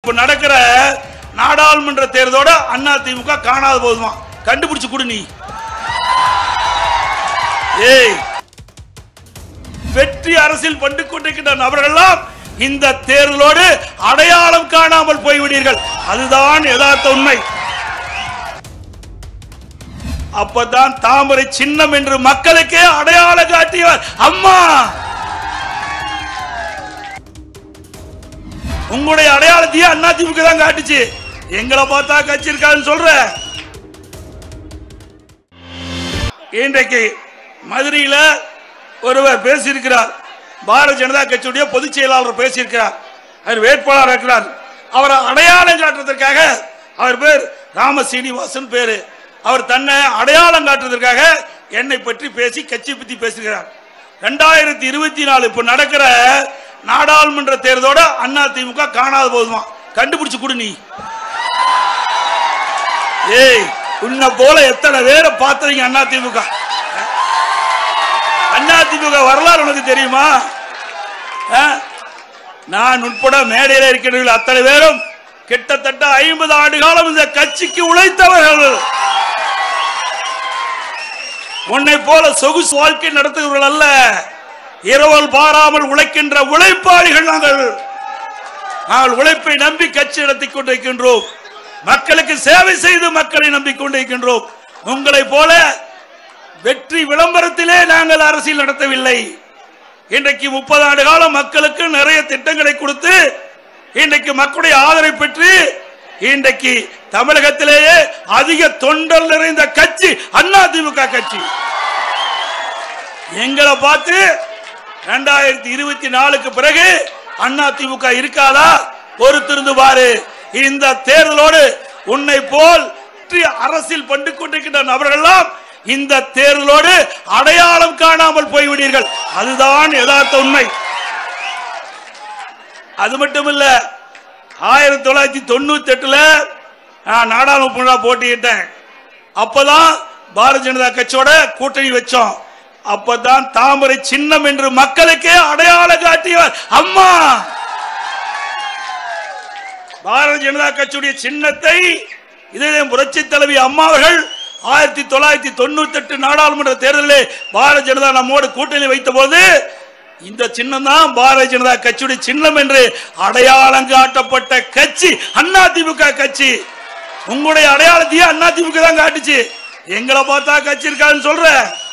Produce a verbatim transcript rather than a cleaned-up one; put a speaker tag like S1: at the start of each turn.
S1: இப்ப நடக்கிற நாடாளுமன்ற தேர்தலோட அதிமுக காணாத போதுமா கண்டுபிடிச்சு கொடு நீ. ஏய், வெற்றி அரசியல் பண்ணி கொண்டிருக்கின்ற நபர்கள்லாம் இந்த தேர்தலோடு அடையாளம் காணாமல் போய்விடுவீர்கள். அதுதான் யதார்த்த உண்மை. அப்பதான் தாமரை சின்னம் என்று மக்களுக்கே அடையாளம் காட்டியவர் அம்மா. உங்களுடைய அடையாளத்தையே அதிமுக தான் காட்டுச்சு. எங்களை பார்த்தா கட்சி இருக்கான்னு சொல்ற. இன்றைக்கு மதுரையில ஒருவர் பேசியிருக்கிறார். பாரதிய ஜனதா கட்சியுடைய பொதுச் செயலாளர் பேசியிருக்கிறார். அவர் வேட்பாளர் இருக்கிறார். அவரை அடையாளம் காட்டுவதற்காக, அவர் பேர் ராம சீனிவாசன் பேரு, அவர் தன்னை அடையாளம் காட்டுவதற்காக என்னை பற்றி பேசி கட்சி பத்தி பேசுகிறார். இரண்டாயிரத்தி இருபத்தி நாலு இப்ப நடக்கிற நாடாளுமன்ற தேர்தலோட அதிமுக காணாத போதுமா கண்டுபிடிச்சு கொடு நீ. ஏய், உன்னை போல எத்தனை பேரை பார்த்தீங்க அதிமுக. அதிமுக வரலாறு உனக்கு தெரியுமா? நான் உட்பட மேடையில் இருக்கிறவர்கள் அத்தனை பேரும் கிட்டத்தட்ட ஐம்பது ஆண்டு காலம் இந்த கட்சிக்கு உழைத்தவர்கள். உன்னை போல சொகுசு வாழ்க்கை நடத்துகிறவர்கள் அல்ல, இரவல் பாராமல் உழைக்கின்ற உழைப்பாளிகள் நாங்கள். நாங்கள் உழைப்பை நம்பி கட்சி நடத்திக் கொண்டிருக்கின்றோம். மக்களுக்கு சேவை செய்து மக்களை நம்பிக்கொண்டிருக்கின்றோம். உங்களை போல வெற்றி விளம்பரத்திலே நாங்கள் அரசியல் நடத்தவில்லை. இன்றைக்கு முப்பது ஆண்டு காலம் மக்களுக்கு நிறைய திட்டங்களை கொடுத்து இன்றைக்கு மக்களுடைய ஆதரவை பெற்று இன்றைக்கு தமிழகத்திலேயே அதிக தொண்டர் நிறைந்த கட்சி அதிமுக கட்சி. எங்களை பார்த்து இரண்டாயிரத்தி இருபத்தி நாலுக்கு பிறகு அதிமுக இருக்காதா? பொறுத்திருந்து பாரு. இந்த தேர்தலோடு உன்னை போல் அரசியல் பண்ணி கொண்டிருக்கின்ற நபர்கள்லாம் இந்த தேர்தலோடு அடையாளம் காணாமல் போய்விடுவீர்கள். அதுதான் யதார்த்த உண்மை. அது மட்டுமில்ல, ஆயிரத்தி தொள்ளாயிரத்தி தொண்ணூத்தி எட்டுல நான் நாடாளுமன்ற போட்டியிட்டேன். அப்பதான் பாரதிய ஜனதா கட்சியோட கூட்டணி வச்சோம். அப்பதான் தாமரை சின்னம் என்று மக்களுக்கே அடையாளம் காட்டியவர் அம்மா. பாரதிய ஜனதா கட்சியுடைய சின்னத்தை இதே புரட்சி தலைவி அம்மா அவர்கள் ஆயிரத்தி தொள்ளாயிரத்தி தொண்ணூத்தி எட்டு நாடாளுமன்ற தேர்தலில் பாரதிய ஜனதா நம்மோடு கூட்டணி வைத்த போது இந்த சின்னம் தான் பாரதிய ஜனதா கட்சியுடைய சின்னம் என்று அடையாளம் காட்டப்பட்ட கட்சி அதிமுக கட்சி. உங்களுடைய அடையாளத்தையே அதிமுக தான் காட்டுச்சு. எங்களை பார்த்தா கட்சி இருக்கான்னு சொல்ற.